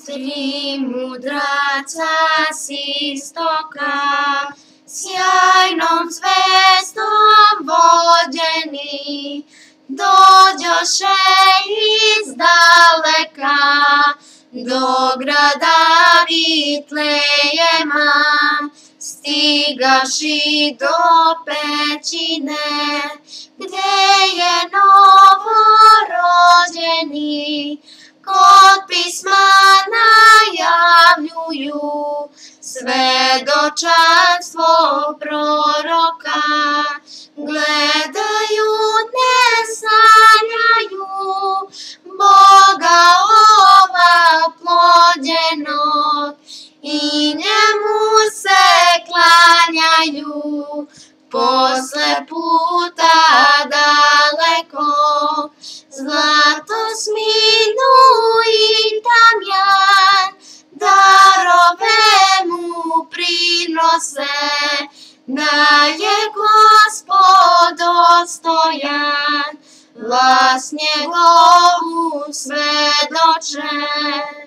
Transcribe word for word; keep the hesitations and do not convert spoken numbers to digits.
Tri mudraca s istoka, sjajnom zvezdom vođeni, dođoše iz daleka do grada Vitlejema, stigaši do pećine, gdje je novorođeni. Kod pisma najavljuju svedočanstvo proroka, gledaju, ne sanjaju Boga ova plođenog i njemu se klanjaju posle puta daleko. Zlato, sminu i tamjan darove mu prinose, da je Gospod dostojan, glas njegovu svedoče.